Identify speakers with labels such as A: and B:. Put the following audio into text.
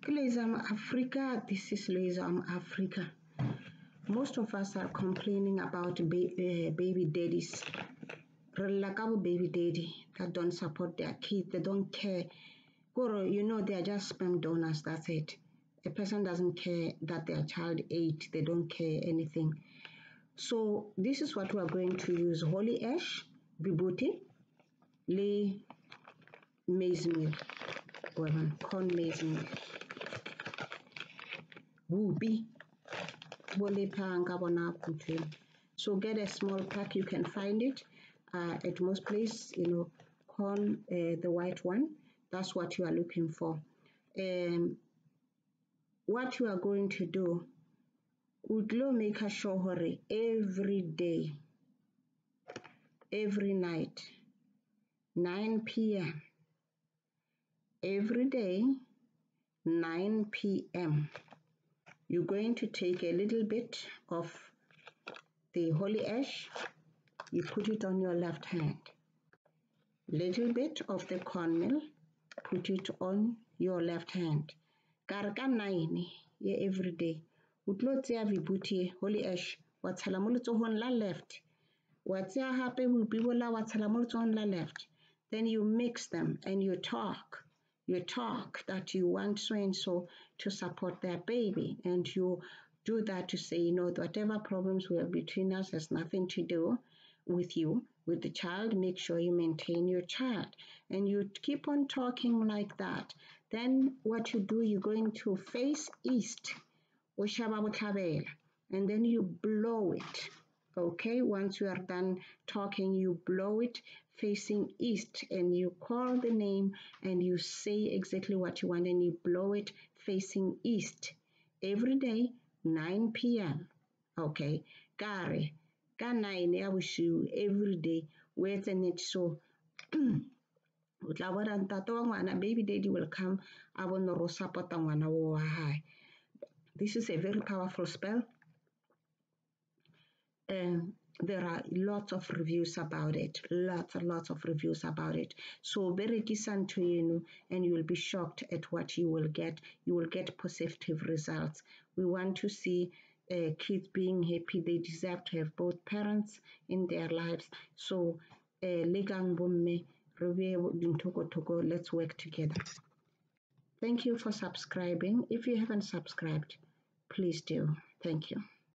A: Loisam Africa, this is Loisam Africa. Most of us are complaining about baby daddies. Baby daddy that don't support their kids, they don't care. They are just sperm donors, that's it. A person doesn't care that their child ate, they don't care anything. So this is what we are going to use: holy ash, vibuti, le maize meal, corn maize meal, wubi, so get a small pack, you can find it at most places, corn, the white one, that's what you are looking for. What you are going to do, Udlo make a sure every day, every night, 9 p.m. Every day, 9 p.m. You're going to take a little bit of the holy ash, you put it on your left hand. Little bit of the cornmeal, put it on your left hand. Karka 9 every day. Utlotsia vibuti holy ash, watsalamulto on la left. Watsia happy will be wala watsalamulto on la left. Then you mix them and you talk. You talk that you want so and so to support their baby, and you do that to say, whatever problems were between us has nothing to do with you, with the child. Make sure you maintain your child, and you keep on talking like that. Then what you do, you're going to face east, and then you blow it. Okay, once you are done talking, you blow it facing east, and you call the name and you say exactly what you want, and you blow it facing east every day, 9 p.m. Okay, ka 9 ya bosiu every day, where's it so baby daddy will come, I will not support ngwana. This is a very powerful spell. There are lots of reviews about it, lots of reviews about it. So very decent to you, and you will be shocked at what you will get. You will get positive results. We want to see kids being happy. They deserve to have both parents in their lives. So let's work together. Thank you for subscribing. If you haven't subscribed, please do. Thank you.